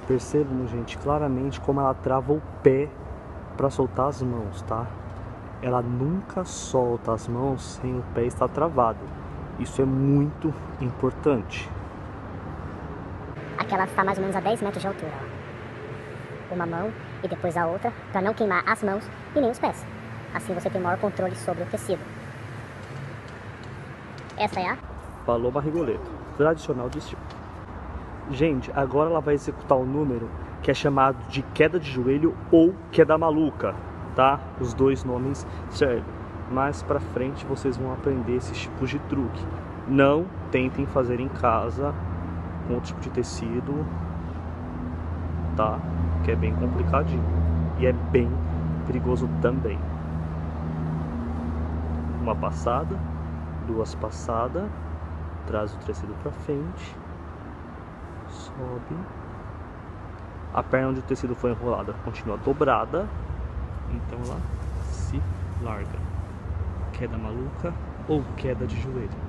Percebam, gente, claramente como ela trava o pé para soltar as mãos, tá? Ela nunca solta as mãos sem o pé estar travado. Isso é muito importante. Aqui ela está mais ou menos a 10 metros de altura, ó. Uma mão e depois a outra, para não queimar as mãos e nem os pés. Assim você tem maior controle sobre o tecido. Essa é a Paloma Rigoletto, tradicional de estilo. Gente, agora ela vai executar um número que é chamado de queda de joelho ou queda maluca, tá? Os dois nomes servem. Mais pra frente vocês vão aprender esses tipos de truque. Não tentem fazer em casa com outro tipo de tecido, tá? Que é bem complicadinho e é bem perigoso também. Uma passada, duas passadas, traz o tecido pra frente, sobe. A perna onde o tecido foi enrolada continua dobrada, então ela se larga. Queda maluca ou queda de joelho.